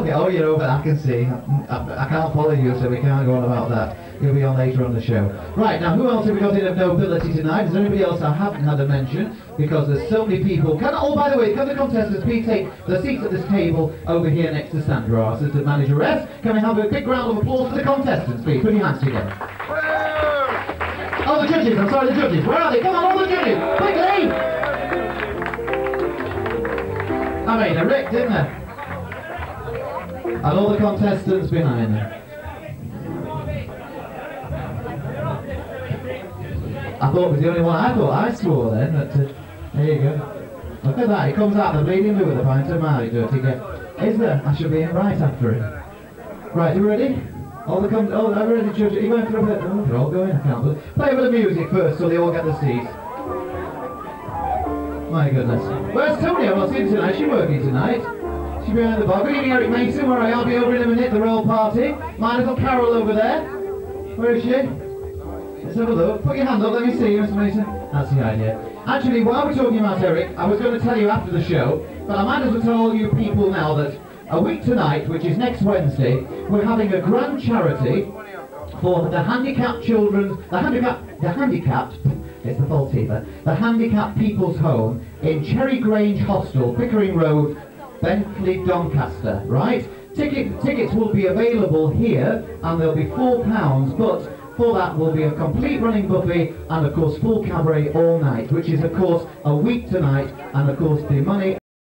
Okay, oh, you know, but I can see. I can't follow you, so we can't go on about that. You'll be on later on the show. Right, now, who else have we got in of nobility tonight? Is there anybody else I haven't had a mention? Because there's so many people. Oh, by the way, can the contestants please take the seats at this table over here next to Sandra, our assistant manageress? Can we have a big round of applause for the contestants, please? Put your hands together. Oh, the judges, I'm sorry, the judges. Where are they? Come on, all the judges! Quickly! I made a wreck, didn't I? And all the contestants behind them. I thought it was the only one. I thought I swore then, but there you go. Look at that, he comes out the bleeding blue with a pint of Marley, dirty get. Is there? I should be in right after it. Right, you ready? All the I'm ready, judge. Are you going for a bit? Oh, they're all going, I can't believe. Play with the music first so they all get the seats. My goodness. Where's Tony? I'm not seeing tonight. She's working tonight. She's behind the bar. Good evening, Eric Mason. Where I'll be over in a minute. The royal party. My little Carol over there. Where is she? Let's have a look. Put your hand up. Let me see you, Mr. Mason. That's the idea. Actually, while we're talking about Eric, I was going to tell you after the show, but I might as well tell all you people now that a week tonight, which is next Wednesday, we're having a grand charity for the handicapped children, the handicapped, it's the fault either, the handicapped people's home in Cherry Grange Hostel, Pickering Road, Bentley, Doncaster, right? Tickets will be available here, and they'll be £4, but for that will be a complete running buffet and of course full cabaret all night, which is of course a week tonight, and of course the money